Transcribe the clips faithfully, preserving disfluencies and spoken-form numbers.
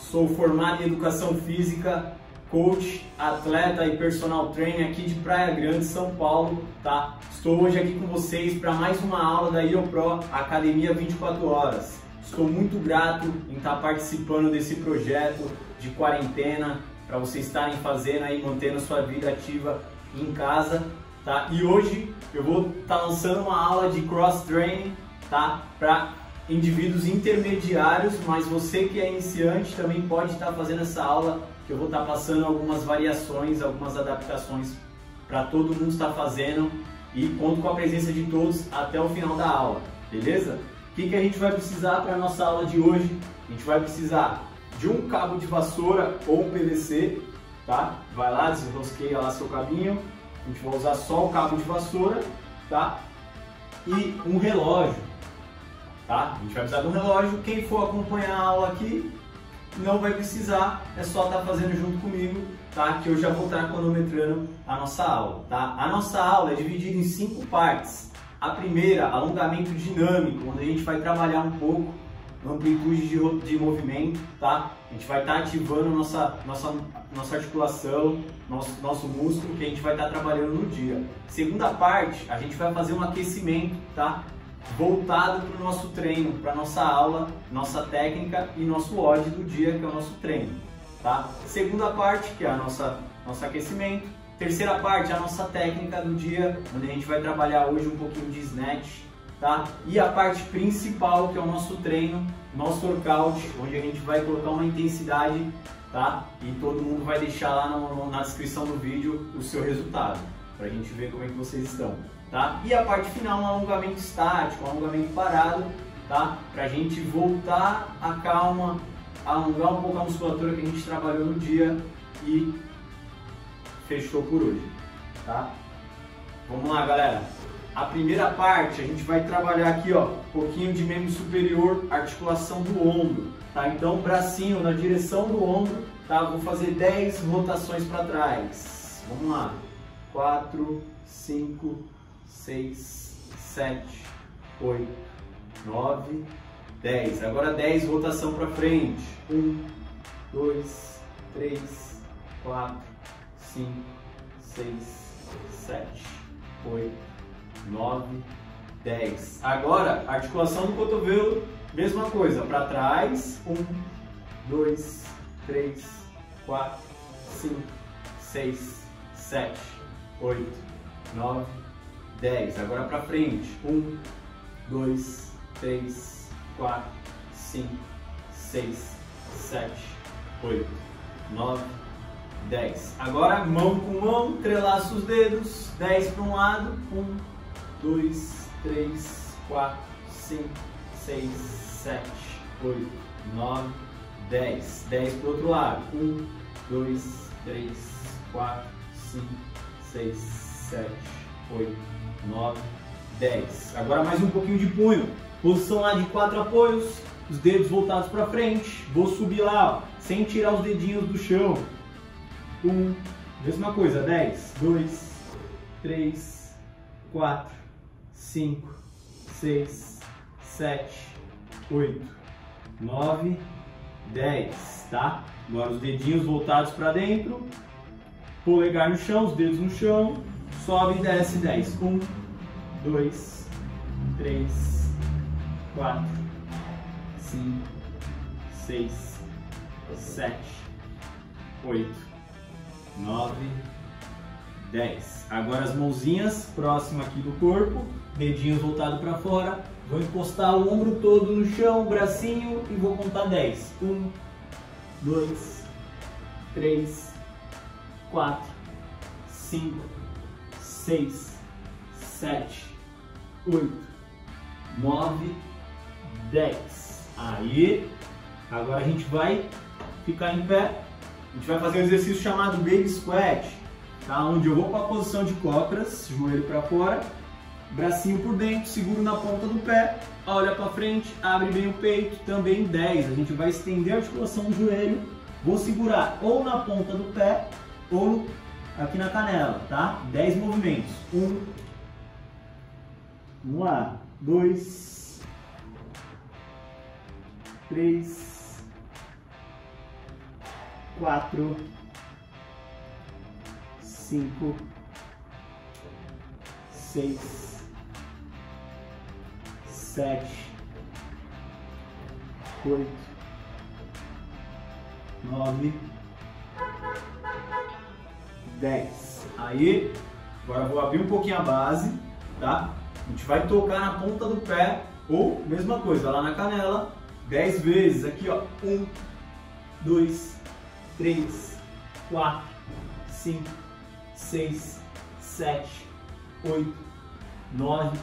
Sou formado em Educação Física, coach, atleta e personal trainer aqui de Praia Grande, São Paulo, tá? Estou hoje aqui com vocês para mais uma aula da IOPRO Academia vinte e quatro horas. Estou muito grato em estar participando desse projeto de quarentena, para vocês estarem fazendo aí, mantendo a sua vida ativa em casa, tá? E hoje eu vou estar lançando uma aula de cross training, tá? Para indivíduos intermediários, mas você que é iniciante também pode estar fazendo essa aula, que eu vou estar passando algumas variações, algumas adaptações para todo mundo estar fazendo, e conto com a presença de todos até o final da aula, beleza? O que, que a gente vai precisar para a nossa aula de hoje? A gente vai precisar de um cabo de vassoura ou um P V C, tá? Vai lá, desenrosqueia lá seu cabinho, a gente vai usar só o cabo de vassoura, tá? E um relógio. Tá? A gente vai precisar de um relógio. Quem for acompanhar a aula aqui não vai precisar, é só estar fazendo junto comigo, tá? Que eu já vou estar cronometrando a nossa aula, tá? A nossa aula é dividida em cinco partes. A primeira, alongamento dinâmico, onde a gente vai trabalhar um pouco a amplitude de, de movimento, tá? A gente vai estar ativando nossa, nossa, nossa articulação, nosso, nosso músculo que a gente vai estar trabalhando no dia. Segunda parte, a gente vai fazer um aquecimento, tá? Voltado para o nosso treino, para a nossa aula, nossa técnica e nosso O D do dia, que é o nosso treino, tá? Segunda parte, que é a nossa nosso aquecimento. Terceira parte, a nossa técnica do dia, onde a gente vai trabalhar hoje um pouquinho de snatch, tá? E a parte principal, que é o nosso treino, nosso workout, onde a gente vai colocar uma intensidade, tá? E todo mundo vai deixar lá no, na descrição do vídeo o seu resultado, para a gente ver como é que vocês estão. Tá? E a parte final, um alongamento estático, um alongamento parado, tá? Para a gente voltar a calma, alongar um pouco a musculatura que a gente trabalhou no dia e fechou por hoje, tá? Vamos lá, galera. A primeira parte a gente vai trabalhar aqui, ó, um pouquinho de membro superior, articulação do ombro, tá? Então, bracinho na direção do ombro, tá? Vou fazer dez rotações para trás. Vamos lá. quatro, cinco, seis, sete, oito, nove, dez. Agora dez, rotação para frente. um, dois, três, quatro, cinco, seis, sete, oito, nove, dez. Agora, articulação do cotovelo, mesma coisa, para trás. um, dois, três, quatro, cinco, seis, sete, oito, nove, dez. Agora para frente. um, dois, três, quatro, cinco, seis, sete, oito, nove, dez. Agora mão com mão, entrelaça os dedos. dez para um lado. um, dois, três, quatro, cinco, seis, sete, oito, nove, dez. dez para o outro lado. um, dois, três, quatro, cinco, seis, sete, oito, nove, dez. Agora mais um pouquinho de punho. Posição lá de quatro apoios, os dedos voltados para frente. Vou subir lá, ó, sem tirar os dedinhos do chão. um, mesma coisa, dez, dois, três, quatro, cinco, seis, sete, oito, nove, dez, tá? Agora os dedinhos voltados para dentro. Polegar no chão, os dedos no chão, sobe e desce dez. um, dois, três, quatro, cinco, seis, sete, oito, nove, dez. Agora as mãozinhas próximo aqui do corpo, dedinhos voltados para fora. Vou encostar o ombro todo no chão, o bracinho, e vou contar dez. um, dois, três, quatro, cinco, seis, sete, oito, nove, dez. Aí, agora a gente vai ficar em pé. A gente vai fazer um exercício chamado Baby Squat, tá? Onde eu vou para a posição de cócoras, joelho para fora, bracinho por dentro, seguro na ponta do pé, olha para frente, abre bem o peito, também dez. A gente vai estender a articulação do joelho, vou segurar ou na ponta do pé ou aqui na canela, tá? dez movimentos. um, vamos lá, dois, três, quatro, cinco, seis, sete, oito, nove, dez. Aí, agora eu vou abrir um pouquinho a base, tá? A gente vai tocar na ponta do pé, ou mesma coisa, lá na canela, dez vezes. Aqui, ó, um, dois, três, quatro, cinco, seis, sete, oito, nove,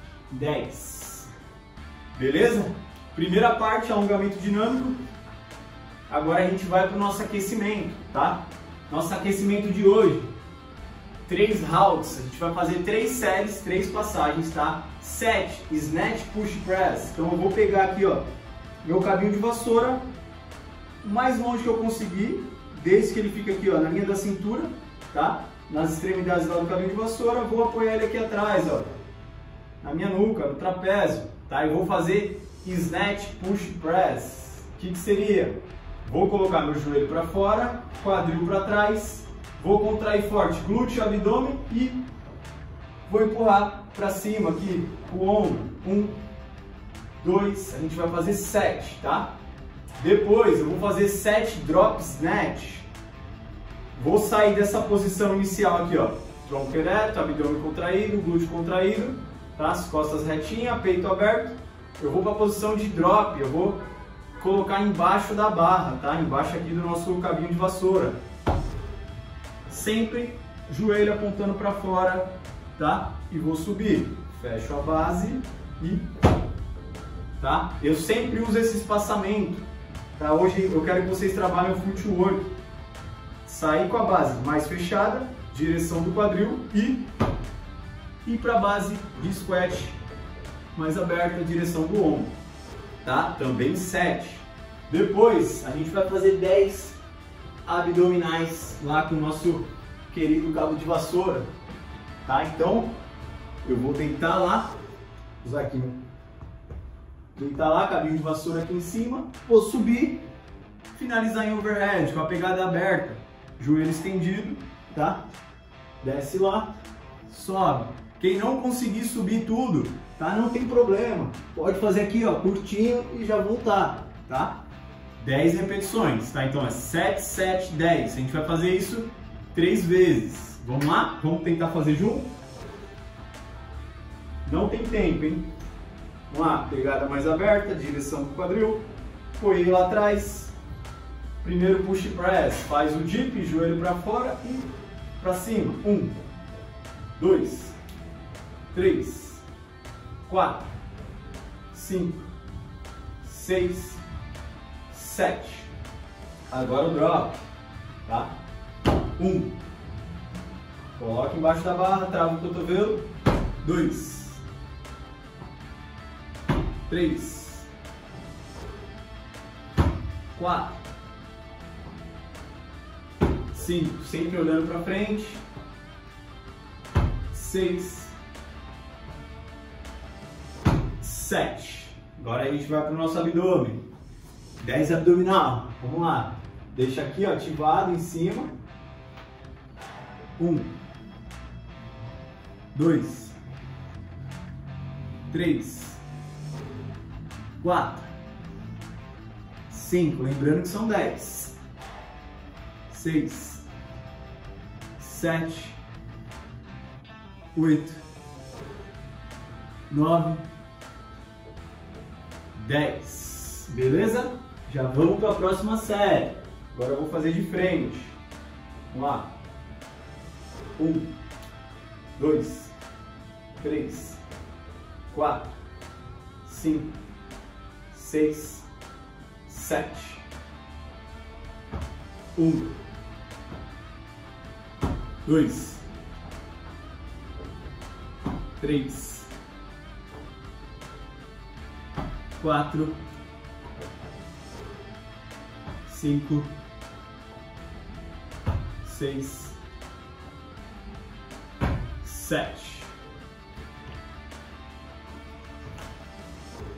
dez. Beleza? Primeira parte, alongamento dinâmico. Agora a gente vai para o nosso aquecimento, tá? Nosso aquecimento de hoje, três rounds. A gente vai fazer três séries, três passagens, tá? Sete, snatch, push, press. Então eu vou pegar aqui, ó, meu cabinho de vassoura, o mais longe que eu conseguir, desde que ele fica aqui, ó, na linha da cintura, tá? Nas extremidades lá do cabinho de vassoura, vou apoiar ele aqui atrás, ó, na minha nuca, no trapézio, tá? E vou fazer snatch, push, press. O que que seria? Vou colocar meu joelho para fora, quadril para trás, vou contrair forte glúteo, abdômen e vou empurrar para cima aqui o ombro. Um, dois, a gente vai fazer sete, tá? Depois eu vou fazer sete drop snatch. Vou sair dessa posição inicial aqui, ó, tronco ereto, abdômen contraído, glúteo contraído, tá? As costas retinhas, peito aberto. Eu vou para a posição de drop, eu vou colocar embaixo da barra, tá? Embaixo aqui do nosso cabinho de vassoura. Sempre joelho apontando para fora, tá? E vou subir. Fecho a base e, tá? Eu sempre uso esse espaçamento, tá? Hoje eu quero que vocês trabalhem o footwork. Sair com a base mais fechada, direção do quadril e ir para a base de squat mais aberta, direção do ombro, tá? Também sete. Depois a gente vai fazer dez abdominais lá com o nosso querido cabo de vassoura, tá? Então eu vou deitar lá, usar aqui, né? Deitar lá, cabinho de vassoura aqui em cima, vou subir, finalizar em overhead com a pegada aberta, joelho estendido, tá? Desce lá, sobe. Quem não conseguir subir tudo, tá? Não tem problema. Pode fazer aqui, ó, curtinho e já voltar, tá? dez repetições, tá? Então é sete, sete, dez. A gente vai fazer isso três vezes. Vamos lá? Vamos tentar fazer junto? Não tem tempo, hein? Vamos lá, pegada mais aberta, direção do quadril. Apoiei lá atrás. Primeiro push press, faz o dip, joelho para fora e para cima. Um, dois, três, quatro, cinco, seis, sete. Agora o drop, tá? Um. Coloca embaixo da barra, trava o cotovelo. Dois, três, quatro, cinco. Sempre olhando para frente. Seis, sete. Agora a gente vai para o nosso abdômen. dez abdominal. Vamos lá. Deixa aqui, ó, ativado em cima. Um, dois, três, quatro, cinco. Lembrando que são dez. Seis, sete, oito, nove, dez. Beleza? Já vamos para a próxima série. Agora eu vou fazer de frente. Vamos lá. Um, dois, três, quatro, cinco, seis, sete. Um, dois, três, quatro, cinco, seis, sete.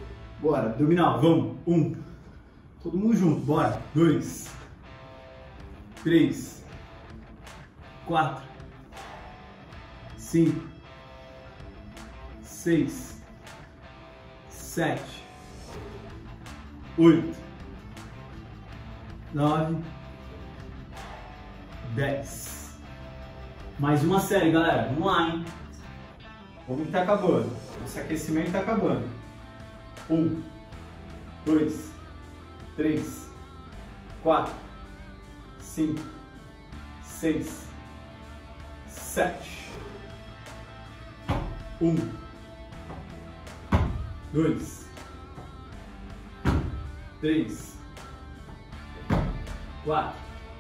Bora, abdominal, vamos. Um. Todo mundo junto, bora. Dois, três, quatro, cinco, seis, sete, oito, nove, dez. Mais uma série, galera. Vamos lá, hein? Vamos que tá acabando. Esse aquecimento tá acabando. Um, dois, três, quatro, cinco, seis, sete. Um, dois, três, quatro,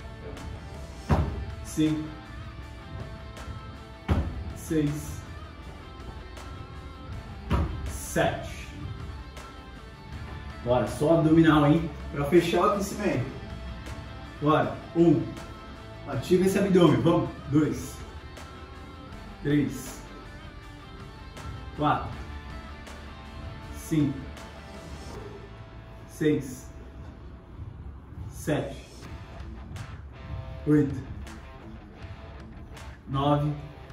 cinco, seis, sete. Bora, só abdominal, hein? Para fechar o aquecimento. Bora. Um. Ativa esse abdômen. Vamos. Dois. Três. Quatro. Cinco. Seis. Sete. Oito. Nove.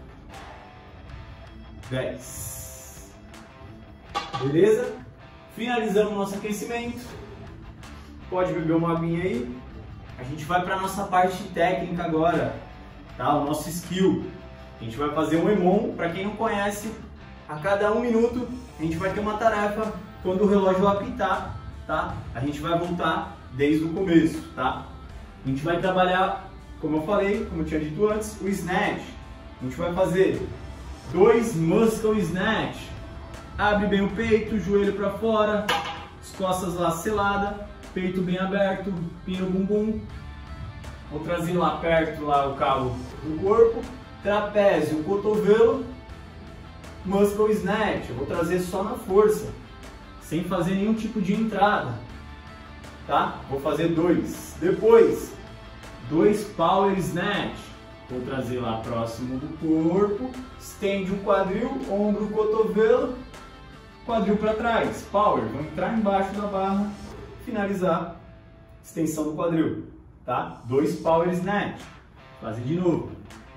Dez. Beleza? Finalizamos o nosso aquecimento. Pode beber uma aguinha aí. A gente vai para a nossa parte técnica agora, tá? O nosso skill. A gente vai fazer um EMOM. Para quem não conhece, a cada um minuto a gente vai ter uma tarefa. Quando o relógio apitar, tá? A gente vai voltar desde o começo, tá? A gente vai trabalhar, como eu falei, como eu tinha dito antes, o snatch. A gente vai fazer dois muscle snatch. Abre bem o peito, joelho para fora, as costas lá seladas, peito bem aberto, pino bumbum. Vou trazer lá perto lá o cabo do corpo, trapézio, cotovelo, muscle snatch. Eu vou trazer só na força, sem fazer nenhum tipo de entrada, tá? Vou fazer dois. Depois, dois power snatch. Vou trazer lá próximo do corpo, estende o quadril, ombro, cotovelo, quadril para trás, power, vou entrar embaixo da barra, finalizar, extensão do quadril, tá? Dois power snatch, fazer de novo.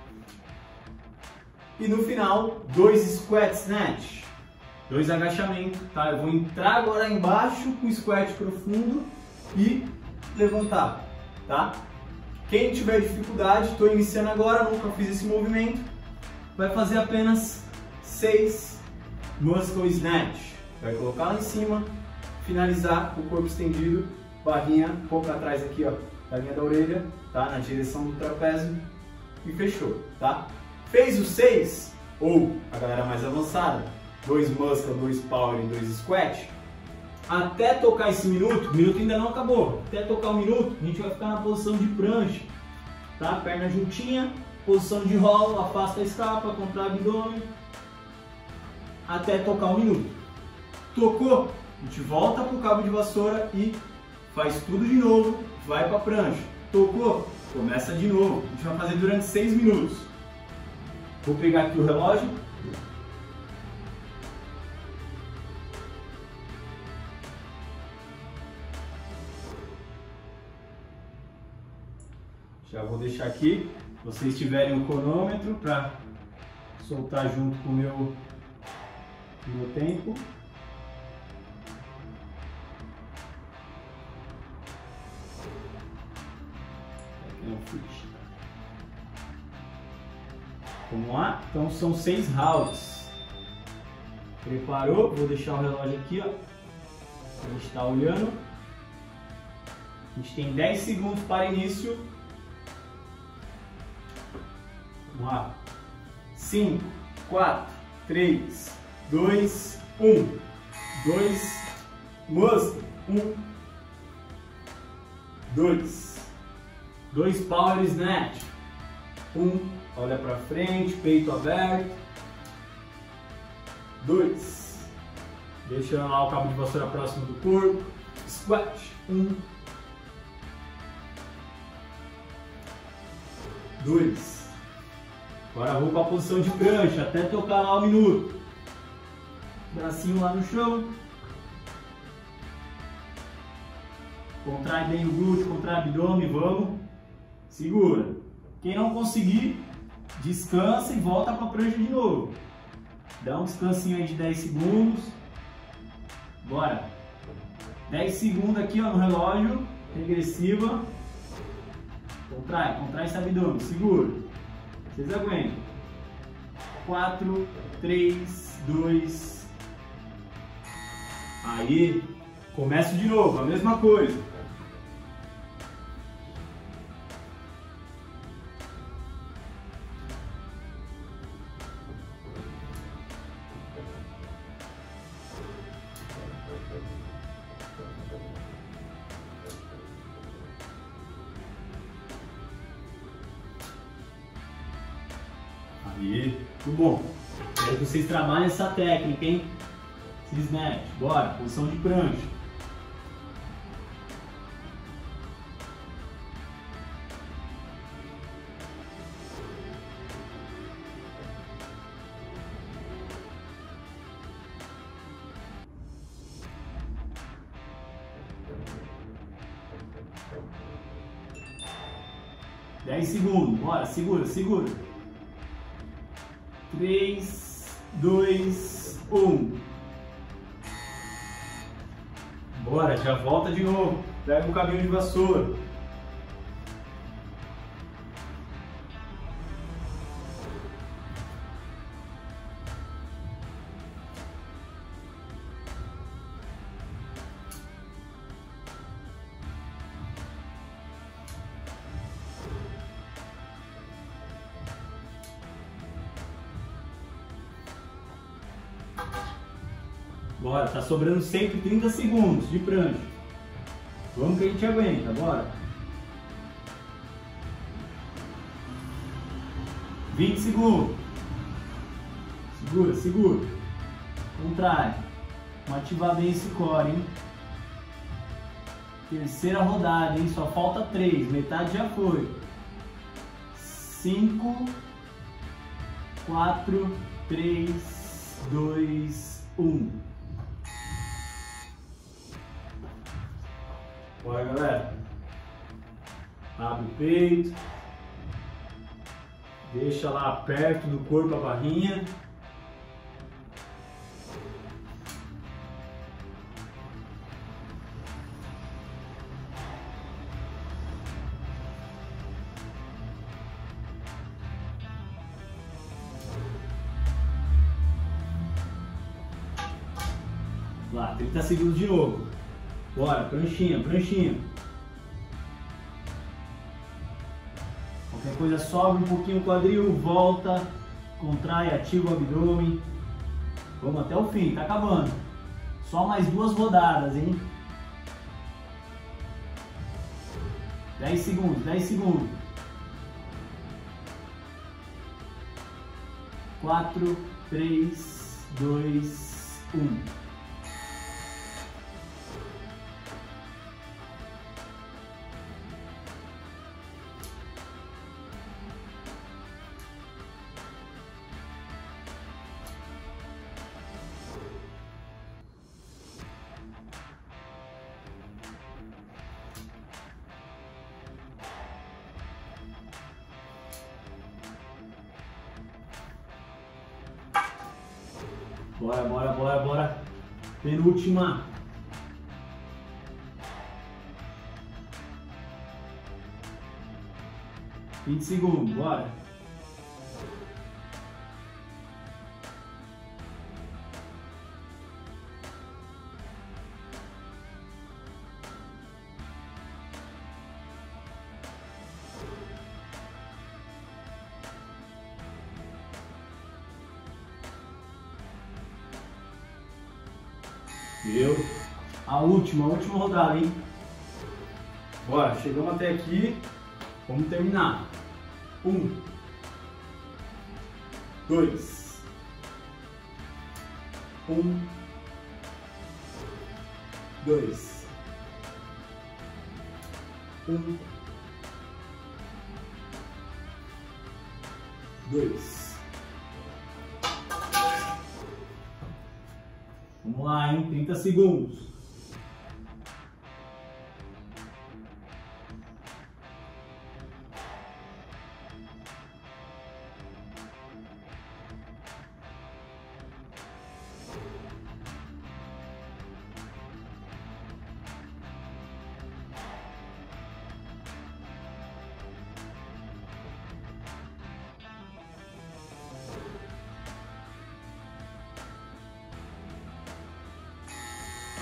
E no final, dois squat snatch, dois agachamentos, tá? Eu vou entrar agora embaixo com squat profundo e levantar, tá? Quem tiver dificuldade, estou iniciando agora, nunca fiz esse movimento, vai fazer apenas seis muscle snatch. Vai colocar lá em cima, finalizar com o corpo estendido, barrinha um pouco atrás aqui, ó, da linha da orelha, tá? Na direção do trapézio e fechou, tá? Fez os seis, ou a galera mais avançada, dois muscle, dois power e dois squat. Até tocar esse minuto, o minuto ainda não acabou, até tocar o minuto, a gente vai ficar na posição de prancha, tá? Perna juntinha, posição de rolo, afasta a escapa, contrai o abdômen, até tocar um minuto. Tocou, a gente volta para o cabo de vassoura e faz tudo de novo, vai para a prancha. Tocou, começa de novo, a gente vai fazer durante seis minutos. Vou pegar aqui o relógio. Já vou deixar aqui, se vocês tiverem o cronômetro para soltar junto com o meu, meu tempo. Vamos lá? Então são seis rounds. Preparou? Vou deixar o relógio aqui, ó. A gente está olhando. A gente tem dez segundos para início. Vamos lá. cinco, quatro, três, dois, um. dois, muscle. um, dois. dois power snatch. um, olha para frente, peito aberto. dois. Deixa lá o cabo de vassoura próximo do corpo. Squat. um. dois. Agora vou para a posição de prancha até tocar lá o minuto. Bracinho lá no chão. Contrai bem o glúteo, contrai o abdômen, vamos. segura. Quem não conseguir, descansa e volta para a prancha de novo. Dá um descansinho aí de dez segundos. Bora. dez segundos aqui, ó, no relógio. Regressiva. Contrai, contrai esse abdômen. Segura. Vocês aguentam. quatro, três, dois. Aí. Começa de novo, a mesma coisa. Aí, muito bom. Quero que vocês trabalhem essa técnica, hein? Se snatch, bora, posição de prancha. dez segundos, bora, segura, segura. três, dois, um. Bora, já volta de novo. Pega um cabinho de vassoura. Bora, tá sobrando cento e trinta segundos de prancha. Vamos que a gente aguenta, bora. vinte segundos. Segura, segura. Contrai. Vamos ativar bem esse core, hein? Terceira rodada, hein? Só falta três, metade já foi. cinco, quatro, três, dois, um. Bora, galera. Abre o peito. Deixa lá perto do corpo a barrinha. Lá, trinta segundos de novo. Bora, pranchinha, pranchinha. Qualquer coisa sobe um pouquinho o quadril, volta, contrai, ativa o abdômen. Vamos até o fim, tá acabando. Só mais duas rodadas, hein? dez segundos, dez segundos. quatro, três, dois, um. Bora, bora, bora, bora. Penúltima. vinte segundos, bora. Deu. A última, a última rodada, hein? Bora, chegamos até aqui. Vamos terminar. Um. Dois. Um. Dois. Um. Dois. Vamos lá, hein? trinta segundos.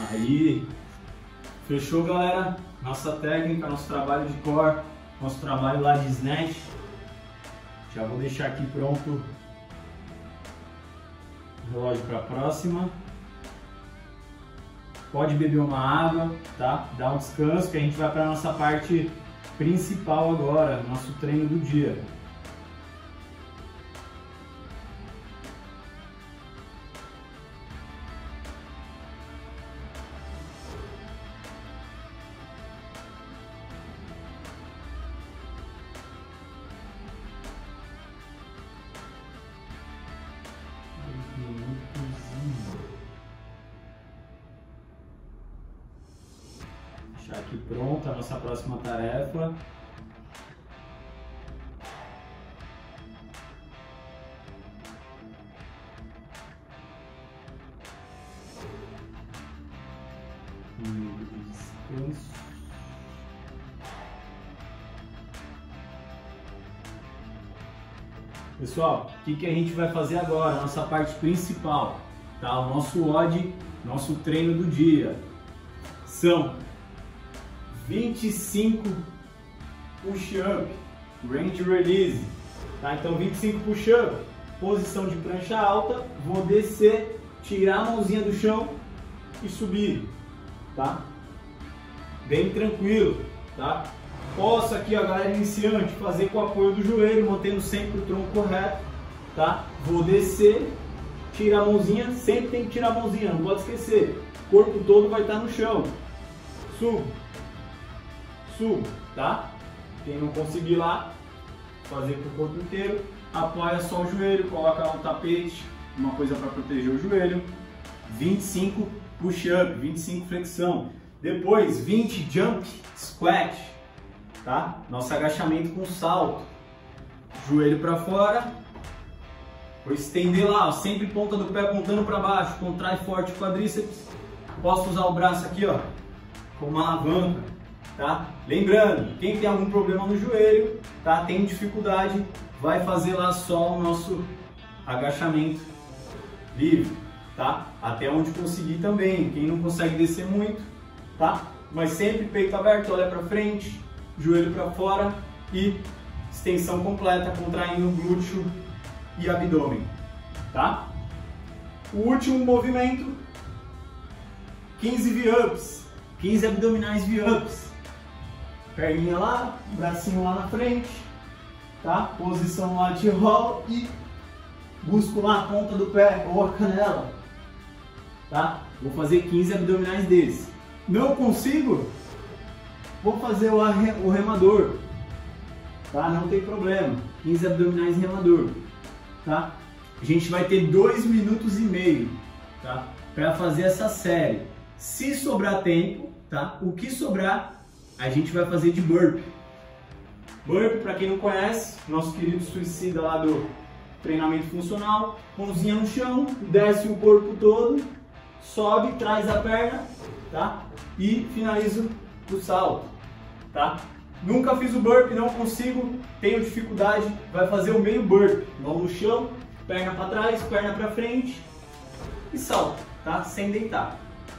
Aí, fechou, galera? Nossa técnica, nosso trabalho de core, nosso trabalho lá de snatch. Já vou deixar aqui pronto o relógio para a próxima. Pode beber uma água, tá? Dá um descanso que a gente vai para a nossa parte principal agora, nosso treino do dia. Deixar aqui pronta a nossa próxima tarefa. Descanso. Pessoal, o que, que a gente vai fazer agora? Nossa parte principal, tá? O nosso W O D, nosso treino do dia. São vinte e cinco push-up, range release, tá? Então vinte e cinco push-up, posição de prancha alta, vou descer, tirar a mãozinha do chão e subir, tá? Bem tranquilo, tá? Posso aqui, ó, galera iniciante, fazer com o apoio do joelho, mantendo sempre o tronco reto, tá? Vou descer, tirar a mãozinha, sempre tem que tirar a mãozinha, não pode esquecer, o corpo todo vai estar no chão, subo, subo, tá? Quem não conseguir lá, fazer com o corpo inteiro, apoia só o joelho, coloca lá um tapete, uma coisa para proteger o joelho, vinte e cinco push-up, vinte e cinco flexão, depois vinte jump squat, tá? Nosso agachamento com salto, joelho para fora, vou estender lá, ó, sempre ponta do pé apontando para baixo, contrai forte o quadríceps, posso usar o braço aqui, ó, como uma alavanca, tá? Lembrando, quem tem algum problema no joelho, tá? Tem dificuldade, vai fazer lá só o nosso agachamento livre, tá? Até onde conseguir também, quem não consegue descer muito, tá? Mas sempre peito aberto, olha para frente, joelho para fora e extensão completa, contraindo o glúteo e abdômen, tá? O último movimento, quinze V-ups, quinze abdominais V-ups, perninha lá, bracinho lá na frente, tá? Posição lá de roll e busco lá a ponta do pé ou a canela, tá? Vou fazer quinze abdominais desses. Não consigo? Vou fazer o, o remador, tá? Não tem problema, quinze abdominais remador, tá? A gente vai ter dois minutos e meio, tá? Para fazer essa série. Se sobrar tempo, tá? O que sobrar, a gente vai fazer de burpee. Burpee, para quem não conhece, nosso querido suicida lá do treinamento funcional, mãozinha no chão, desce o corpo todo, sobe, traz a perna, tá? E finaliza o salto, tá? Nunca fiz o burpee, não consigo, tenho dificuldade, vai fazer o meio burpee, mão no chão, perna para trás, perna para frente e salto, tá? Sem deitar.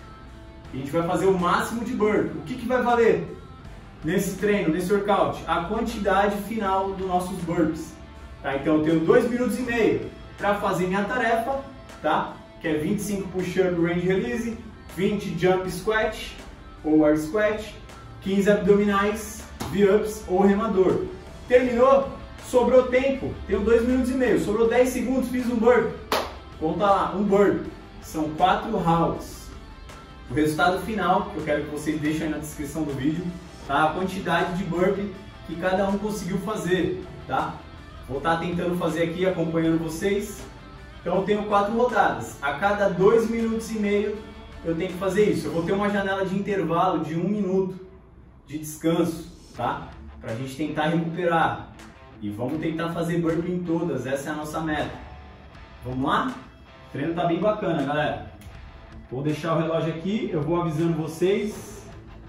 A gente vai fazer o máximo de burpee. O que que vai valer nesse treino, nesse workout? A quantidade final dos nossos burpees, tá? Então eu tenho dois minutos e meio para fazer minha tarefa, tá? Que é vinte e cinco push-up range release, vinte jump squat ou air squat, quinze abdominais, V-ups ou remador. Terminou? Sobrou tempo, tenho dois minutos e meio, sobrou dez segundos, fiz um burpee. Conta lá, um burpee. São quatro rounds. O resultado final, que eu quero que vocês deixem aí na descrição do vídeo, tá? A quantidade de burpee que cada um conseguiu fazer, tá? Vou estar tentando fazer aqui, acompanhando vocês. Então eu tenho quatro rodadas. A cada dois minutos e meio eu tenho que fazer isso. Eu vou ter uma janela de intervalo de um minuto de descanso, tá? Pra gente tentar recuperar. E vamos tentar fazer burpee em todas, essa é a nossa meta. Vamos lá? O treino tá bem bacana, galera. Vou deixar o relógio aqui, eu vou avisando vocês.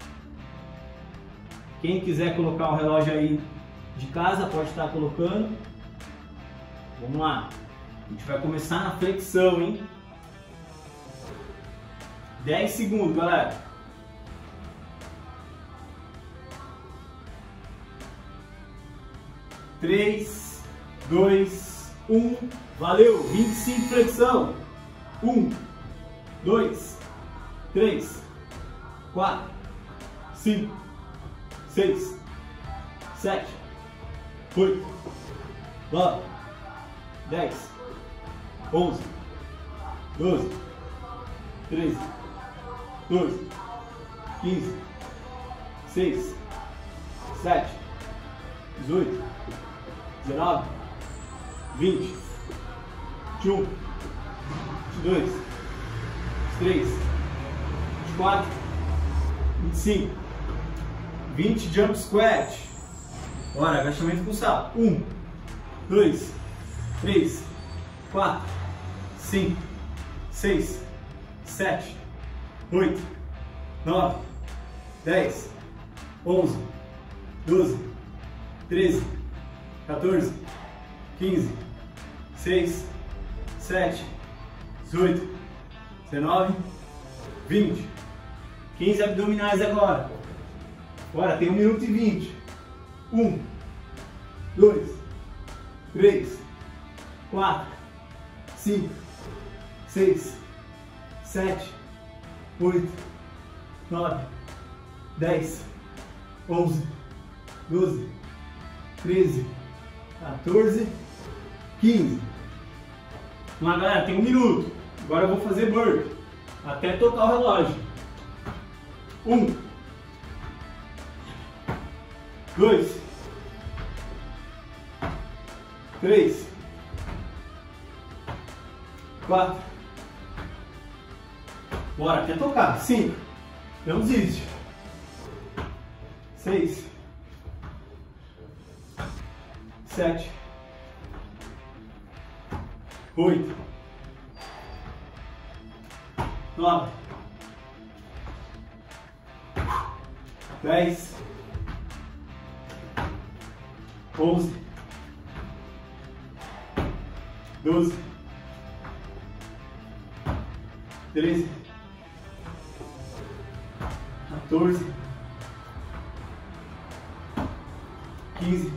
Quem quiser colocar o relógio aí de casa, pode estar colocando. Vamos lá. A gente vai começar na flexão, hein? dez segundos, galera. três, dois, um, valeu! vinte e cinco flexão. um, dois, três, quatro, cinco, seis, sete, oito, nove, dez, onze, doze, treze, quatorze, quinze, dezesseis, dezessete, dezoito, dezenove, vinte, vinte e um, vinte e dois, vinte e três, vinte e quatro, vinte e cinco, vinte jump squat. Bora, agachamento com salto. um, dois, três, quatro, cinco, seis, sete, oito, nove, dez, onze, doze, treze, quatorze, quinze, dezesseis, dezessete, dezoito, dezenove, vinte. quinze abdominais agora. Bora, tem um minuto e vinte. um, dois, três, quatro, cinco, seis, sete, oito, nove, dez, onze, doze, treze, quatorze, quinze. Vamos lá, galera, tem um minuto. Agora eu vou fazer burpee até tocar o relógio. Um, dois, três, quatro. Bora, até tocar. Cinco. Não desiste. Seis, sete, oito, nove, dez, onze, doze, treze, quatorze, quinze,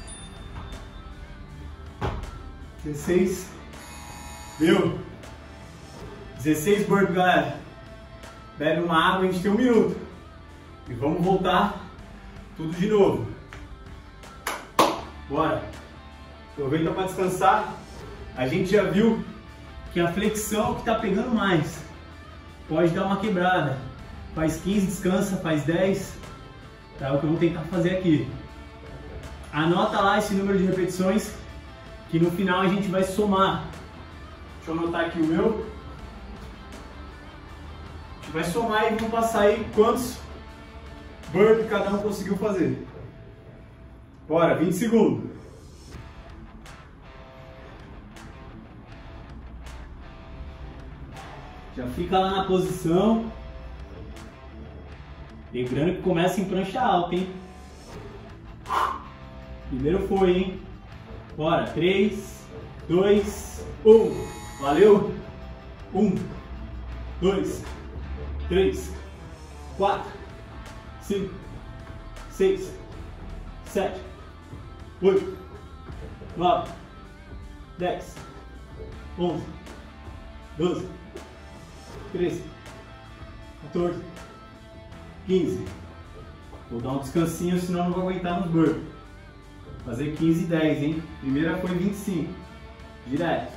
dezesseis, deu, dezesseis burpees, galera. Bebe uma água, a gente tem um minuto e vamos voltar tudo de novo. Bora, aproveita para descansar. A gente já viu que a flexão que está pegando mais, pode dar uma quebrada. Faz quinze, descansa, faz dez, tá? É o que eu vou tentar fazer aqui. Anota lá esse número de repetições, que no final a gente vai somar. Deixa eu anotar aqui o meu. A gente vai somar e vamos passar aí quantos burpees cada um conseguiu fazer. Bora, vinte segundos. Já fica lá na posição. Lembrando que começa em prancha alta, hein? Primeiro foi, hein? Bora, três, dois, um. Valeu! um, dois, três, quatro, cinco, seis, sete, oito, nove, dez, onze, doze, treze, quatorze, quinze. Vou dar um descansinho, senão não vou aguentar nos burpees. Fazer quinze e dez, hein? Primeira foi vinte e cinco. Direto.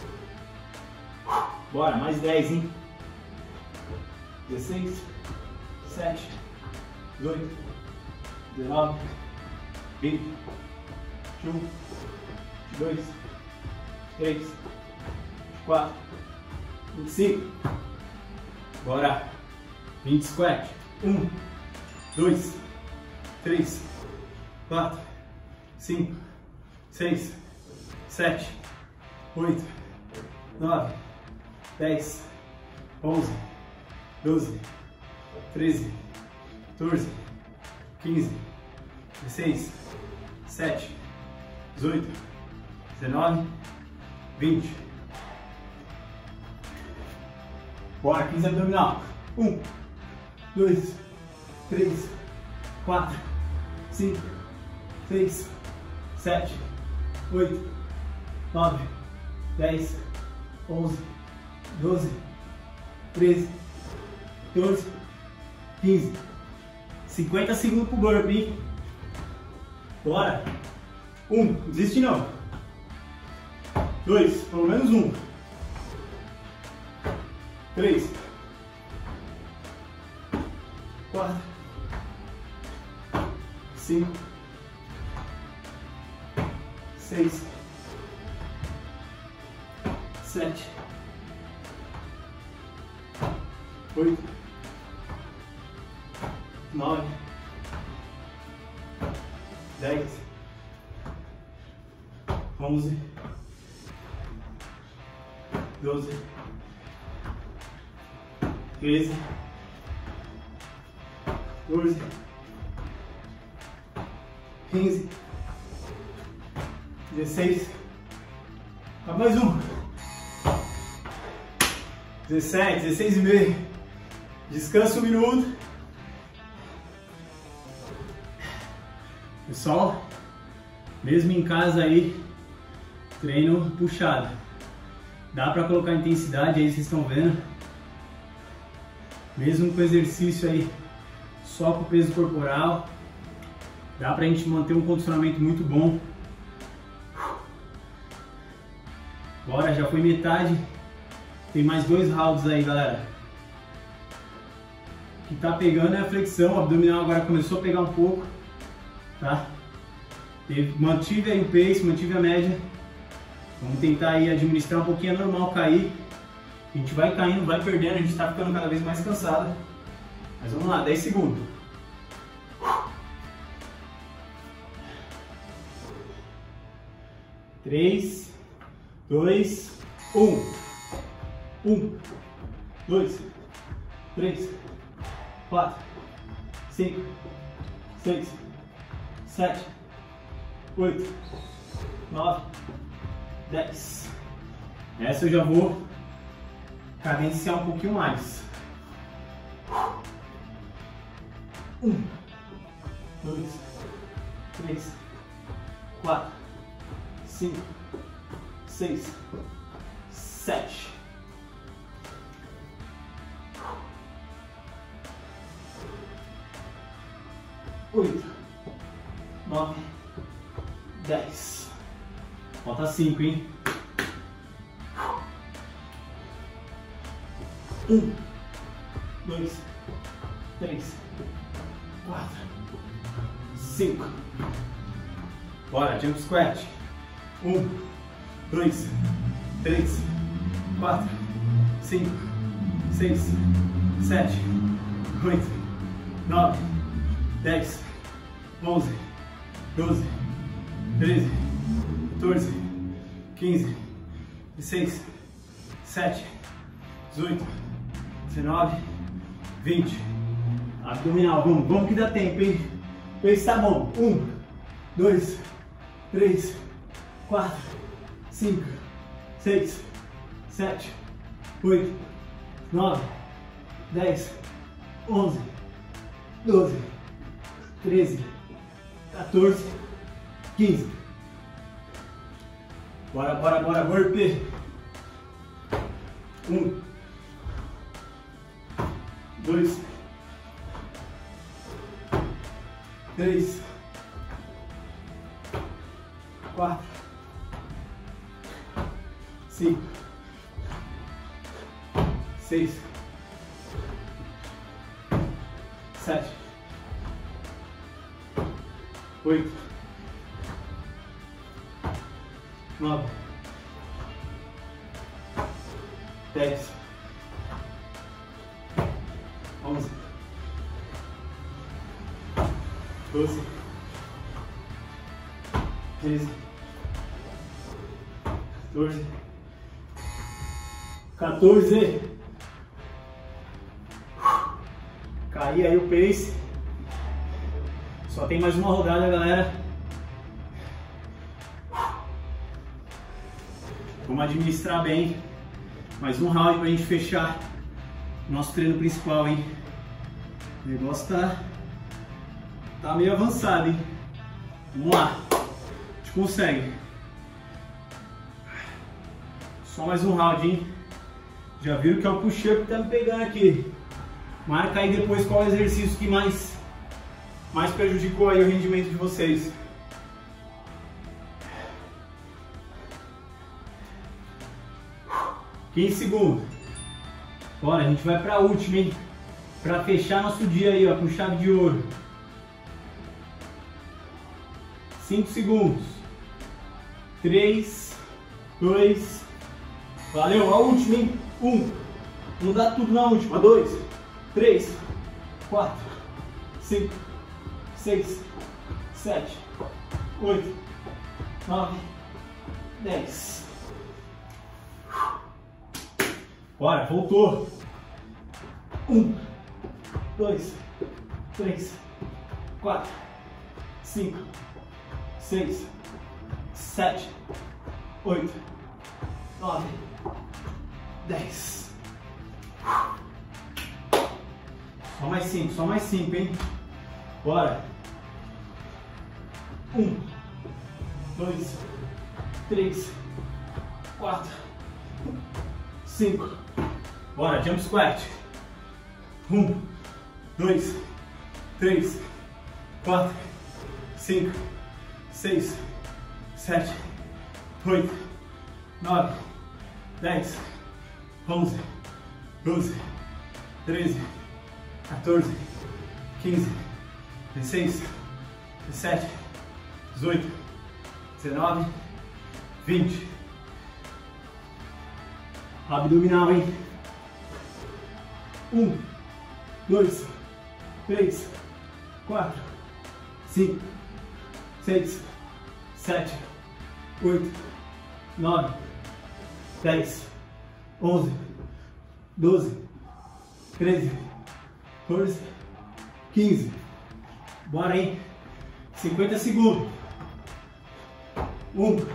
Bora, mais dez, hein? dezesseis, dezessete, dezoito, dezenove, vinte, vinte e um, vinte e dois, vinte e três, vinte e quatro, vinte e cinco. Bora. vinte squat. um, dois, três, quatro, cinco, seis, sete, oito, nove, dez, onze, doze, treze, quatorze, quinze, dezesseis, dezessete, dezoito, dezenove, vinte. Bora, quinze abdominal. Um, dois, três, quatro, cinco, seis, sete, oito, nove, dez, onze, doze, treze, quatorze, quinze. cinquenta segundos pro burpee, hein? Bora! Um, não desiste não. Dois, pelo menos um. Três. Quatro. Cinco. Seis. Sete. Oito. Nove. Dez. Onze. Doze. Treze. Quatorze. Quinze. Dezesseis. Mais um. Dezessete, dezesseis e meio. Descansa um minuto. Pessoal, mesmo em casa aí, treino puxado. Dá pra colocar intensidade aí, vocês estão vendo. Mesmo com exercício aí, só com o peso corporal, dá pra gente manter um condicionamento muito bom. Bora, já foi metade. Tem mais dois rounds aí, galera. O que tá pegando é a flexão, o abdominal agora começou a pegar um pouco, tá? Mantive aí o pace, mantive a média. Vamos tentar aí administrar um pouquinho, é normal cair. A gente vai caindo, vai perdendo, a gente tá ficando cada vez mais cansado. Mas vamos lá, dez segundos. três, dois, um. um, dois, três, quatro, cinco, seis, sete, oito, nove, dez. Essa eu já vou cadenciar um pouquinho mais. Um, dois, três, quatro, cinco, seis, sete. Oito, nove, dez. Falta cinco, hein? Um, dois, três, quatro, cinco. Bora, jump squat. Um, dois, três, quatro, cinco, seis, sete, oito, nove, dez, onze, doze, treze, quatorze, quinze, dezesseis, dezessete, dezoito, dezenove, vinte. Abdominal, vamos, vamos que dá tempo, hein? Pace tá bom. Um, dois, três, quatro, cinco, seis, sete, oito, nove, dez, onze, doze, treze, quatorze, quinze. Bora, bora, bora, burpee. Um, dois, três, quatro, cinco, seis, sete, oito, nove, dez, onze, doze, treze, quatorze, quatorze. Caí aí o pace. Só tem mais uma rodada, galera. Vamos administrar bem. Mais um round pra gente fechar nosso treino principal, hein? O negócio tá, tá meio avançado, hein? Vamos lá, a gente consegue. Só mais um round, hein? Já viram que é o push-up que tá me pegando aqui. Marca aí depois qual é o exercício que mais, mais prejudicou aí o rendimento de vocês. quinze segundos. Bora, a gente vai pra última, hein? Pra fechar nosso dia aí, ó, com chave de ouro. cinco segundos. três, dois. Valeu, a última, hein? um. Vamos dar tudo na última. dois, três, quatro, cinco, seis, sete, oito, nove, dez. Bora, voltou. um, dois, três, quatro, cinco, seis, sete, oito, nove, dez. Só mais cinco, só mais cinco, hein? Bora. um, dois, três, quatro, cinco. Bora, jump squat. um, dois, três, quatro, cinco, seis, sete, oito, nove, dez, onze, doze, treze, quatorze, quinze, dezesseis, dezessete, dezoito, dezenove, vinte. Abdominal, hein? um, dois, três, quatro, cinco, seis, sete, oito, nove, dez, onze, doze, treze, quatorze, quinze. Bora, hein? cinquenta segundos. um,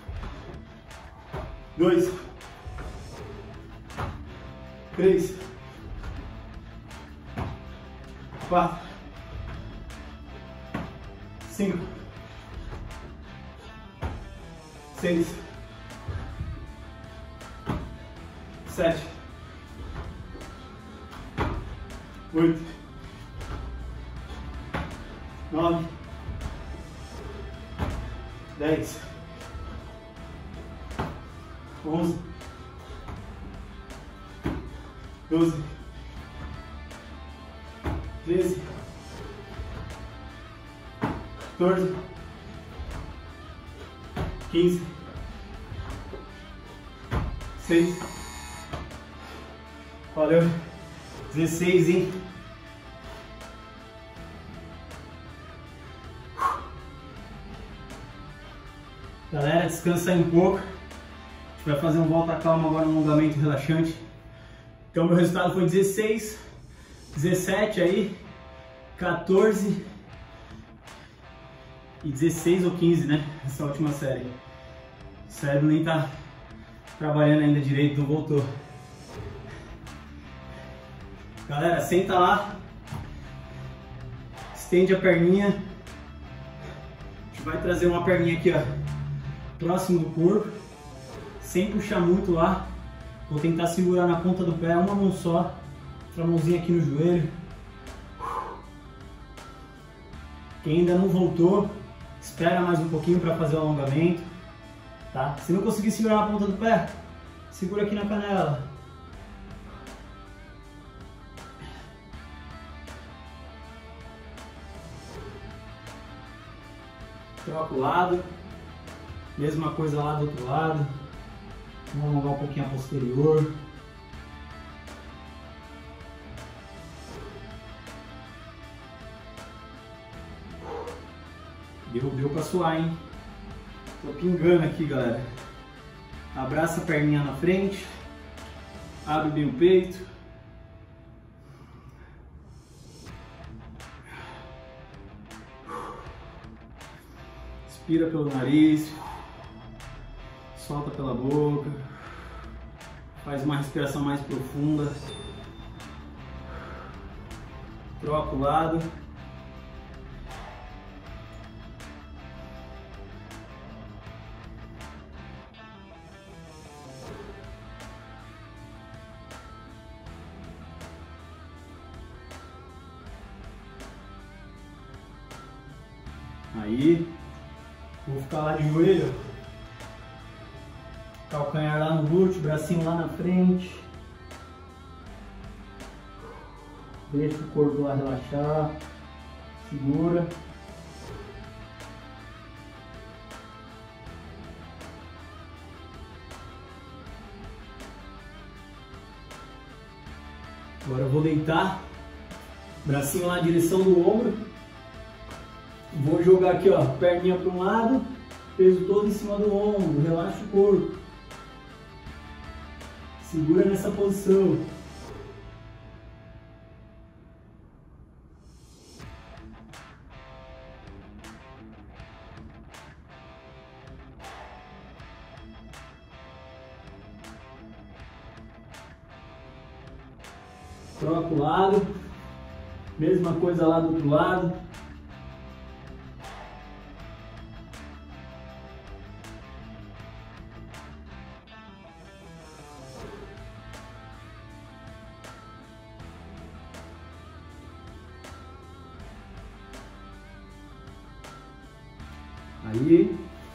dois, três, quatro, cinco, seis, sete, oito, nove, dez, onze, doze, treze, quatorze, quinze, seis, valeu, dezesseis, hein? Galera, descansa aí um pouco. A gente vai fazer um volta calma agora, um alongamento relaxante. Então meu resultado foi dezesseis, dezessete aí, quatorze e dezesseis ou quinze, né? Essa última série. O cérebro nem tá trabalhando ainda direito, não voltou. Galera, senta lá, estende a perninha. A gente vai trazer uma perninha aqui, ó, próximo do corpo, sem puxar muito lá. Vou tentar segurar na ponta do pé, uma mão só, outra mãozinha aqui no joelho. Quem ainda não voltou, espera mais um pouquinho para fazer o alongamento, tá? Se não conseguir segurar na ponta do pé, segura aqui na canela. Troca o lado, mesma coisa lá do outro lado. Vamos alongar um pouquinho a posterior. Deu, deu pra suar, hein? Tô pingando aqui, galera. Abraça a perninha na frente. Abre bem o peito. Inspira pelo nariz. Solta pela boca. Faz uma respiração mais profunda. troca o lado. Aí, vou ficar lá de joelho, calcanhar lá no glúteo, bracinho lá na frente. Deixa o corpo lá relaxar, segura. Agora eu vou deitar, bracinho lá na direção do ombro. Vou jogar aqui, ó, perninha para um lado, peso todo em cima do ombro, relaxa o corpo. Segura nessa posição. Troca o lado, mesma coisa lá do outro lado. Aí,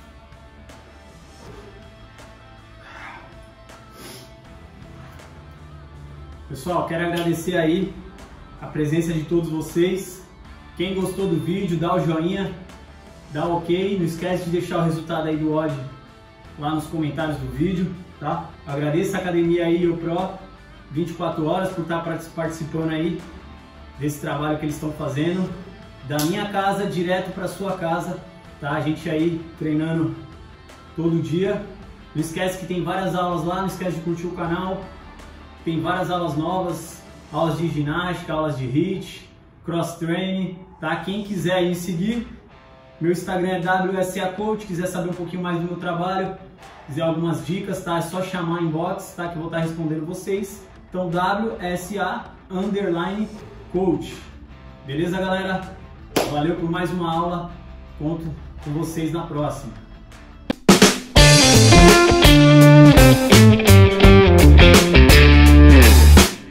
pessoal, quero agradecer aí a presença de todos vocês. Quem gostou do vídeo, dá o joinha, dá o ok, não esquece de deixar o resultado aí do O D lá nos comentários do vídeo, tá? Agradeço a academia aí, IoPro vinte e quatro horas por estar participando aí desse trabalho que eles estão fazendo, da minha casa direto para sua casa. Tá? A gente aí treinando todo dia. Não esquece que tem várias aulas lá, não esquece de curtir o canal. Tem várias aulas novas, aulas de ginástica, aulas de HIIT, cross training, tá? Quem quiser aí seguir, meu Instagram é W S A Coach, quiser saber um pouquinho mais do meu trabalho, quiser algumas dicas, tá? É só chamar em inbox, tá? Que eu vou estar respondendo vocês. Então W S A underline coach. Beleza, galera? Valeu por mais uma aula. Conto com vocês na próxima.